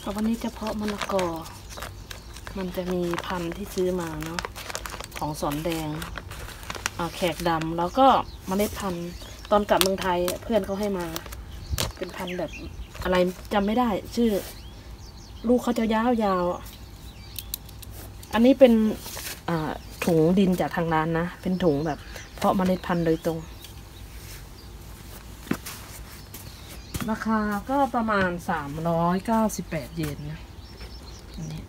วันนี้จะเพาะมะละกอมันจะมีพันธุ์ที่ซื้อมาเนาะของสอนแดงแขกดำแล้วก็เมล็ดพันธุ์ตอนกลับเมืองไทยเพื่อนเขาให้มาเป็นพันธุ์แบบอะไรจำไม่ได้ชื่อลูกเขาจะยาวๆอันนี้เป็นถุงดินจากทางร้านนะเป็นถุงแบบเพาะเมล็ดพันธุ์โดยตรงราคาก็ประมาณ398 เยนนะอันนี้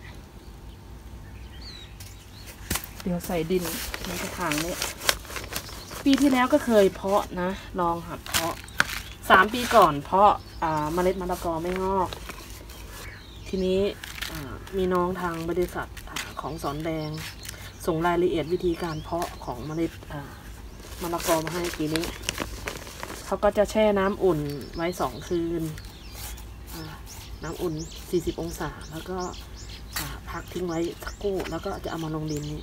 เดี๋ยวใส่ดินในกระถางนี้ปีที่แล้วก็เคยเพาะนะลองหัดเพาะ3 ปีก่อนเพาะเมล็ดมะละกอไม่งอกทีนี้มีน้องทางบริษัทของสอนแดงส่งรายละเอียดวิธีการเพาะของเมล็ดมะละกอมาให้ปีนี้เขาก็จะแช่น้ำอุ่นไว้2 คืนน้ำอุ่น40 องศาแล้วก็พักทิ้งไว้สักครู่แล้วก็จะเอามาลงดินนี้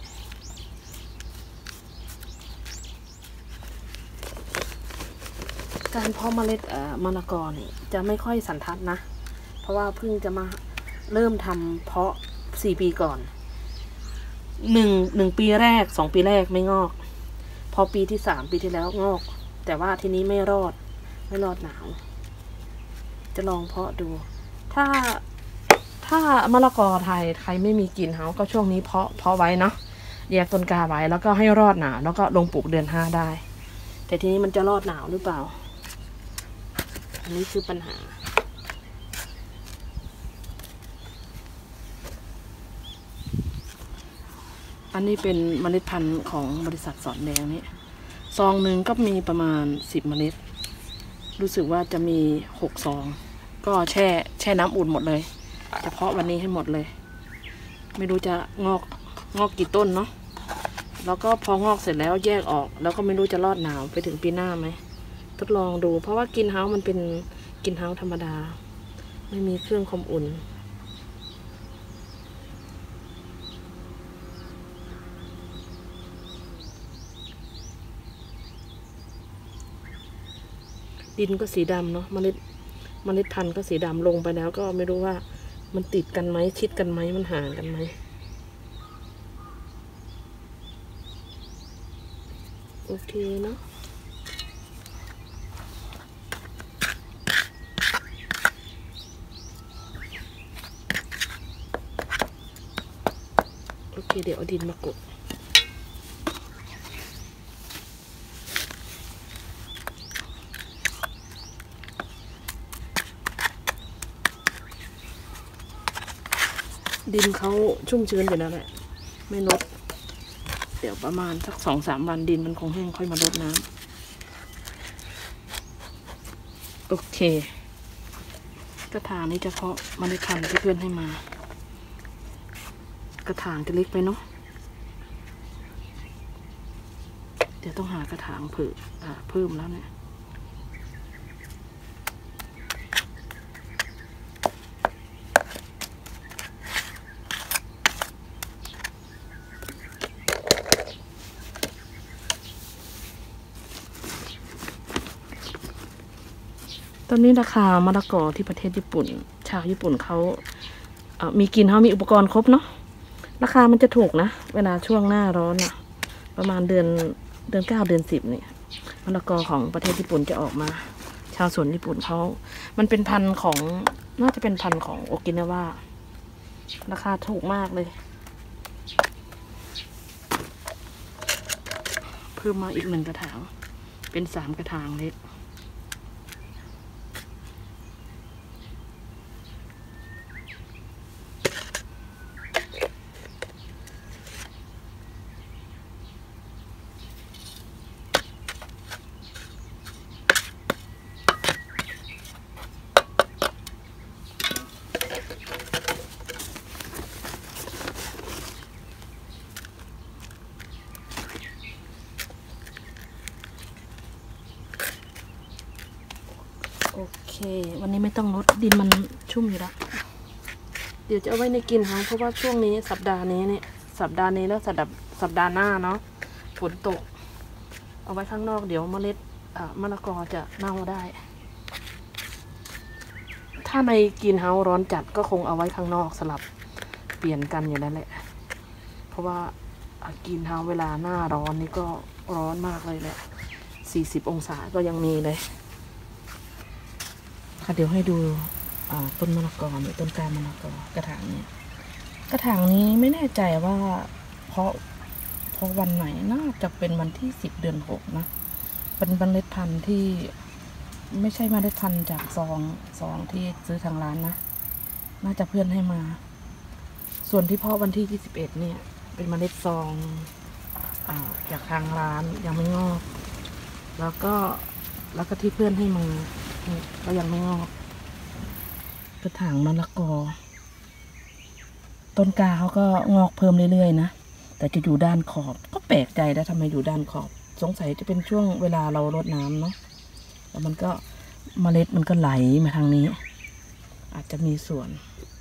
การเพาะเมล็ดมะละกอนี่จะไม่ค่อยสันทัดนะเพราะว่าเพิ่งจะมาเริ่มทำเพาะ4 ปีก่อน1 ปีแรก2 ปีแรกไม่งอกพอปีที่3 ปีที่แล้วงอกแต่ว่าทีนี้ไม่รอดหนาวจะลองเพาะดูถ้ามะละกอไทยใครไม่มีกลิ่นเฮาก็ช่วงนี้เพาะไว้เนาะแยกต้นกาไว้แล้วก็ให้รอดหนาวแล้วก็ลงปลูกเดือน5ได้แต่ทีนี้มันจะรอดหนาวหรือเปล่าอันนี้คือปัญหาอันนี้เป็นเมล็ดพันธุ์ของบริษัทสอนแดงนี่ซองหนึ่งก็มีประมาณ10 เมล็ดรู้สึกว่าจะมี6 ซองก็แช่น้ำอุ่นหมดเลยเฉพาะวันนี้ให้หมดเลยไม่รู้จะงอกกี่ต้นเนาะแล้วก็พองอกเสร็จแล้วแยกออกแล้วก็ไม่รู้จะรอดหนาวไปถึงปีหน้าไหมทดลองดูเพราะว่ากินเฮามันเป็นกินเฮาธรรมดาไม่มีเครื่องความอุ่นดินก็สีดำเนาะเมล็ดพันธุ์ก็สีดำลงไปแล้วก็ไม่รู้ว่ามันติดกันไหมชิดกันไหมมันห่างกันไหมโอเคเนาะโอเคเดี๋ยวเอาดินมากดดินเขาชุ่มชื้นอยู่แล้วแหละไม่ลดเดี๋ยวประมาณสัก2-3 วันดินมันคงแห้งค่อยมาลดน้ำโอเคกระถางนี้จะเพาะเมล็ดพันธุ์ที่เพื่อนให้มากระถางจะเล็กไปเนาะเดี๋ยวต้องหากระถางเพิ่มแล้วเนี่ยตอนนี้ราคามะละกอที่ประเทศญี่ปุ่นชาวญี่ปุ่นเขามีกินเขามีอุปกรณ์ครบเนาะราคามันจะถูกนะเวลาช่วงหน้าร้อนอะประมาณเดือน9 เดือน 10เนี่ยมะละกอของประเทศญี่ปุ่นจะออกมาชาวสวนญี่ปุ่นเขามันเป็นพันธุ์ของน่าจะเป็นพันธุ์ของโอกินาวาราคาถูกมากเลยเพิ่มมาอีก1 กระถางเป็น3 กระถางเล็กโอเควันนี้ไม่ต้องลดดินมันชุ่มอยู่แล้วเดี๋ยวจะเอาไว้ในกินค่ะเพราะว่าช่วงนี้สัปดาห์นี้แล้วสัปดาห์หน้าเนาะฝนตกเอาไว้ข้างนอกเดี๋ยวเมล็ดมะละกอจะเน่าได้ถ้าในกรีนเฮาส์ร้อนจัดก็คงเอาไว้ข้างนอกสลับเปลี่ยนกันอย่างนั้นแหละเพราะว่ากรีนเฮาส์เวลาหน้าร้อนนี่ก็ร้อนมากเลยแหละ40 องศาก็ยังมีเลยค่ะเดี๋ยวให้ดูต้นมะละกอนี่ต้นกล้ามะละกอกระถางนี้ไม่แน่ใจว่าเพราะวันไหนน่าจะเป็นวันที่10 เดือน 6นะเป็นเมล็ดพันธุ์ที่ไม่ใช่เมล็ดพันธุ์จากซองที่ซื้อทางร้านนะน่าจะเพื่อนให้มาส่วนที่เพาะวันที่21เนี่ยเป็นเมล็ดซองจากทางร้านยังไม่งอกแล้วก็ที่เพื่อนให้มาก็ยังไม่งอกกระถางมะละกอต้นกาเขาก็งอกเพิ่มเรื่อยๆนะแต่จะอยู่ด้านขอบก็แปลกใจนะทำไมอยู่ด้านขอบสงสัยจะเป็นช่วงเวลาเรารดน้ำเนาะแล้วมันก็เมล็ดมันก็ไหลมาทางนี้อาจจะมีส่วน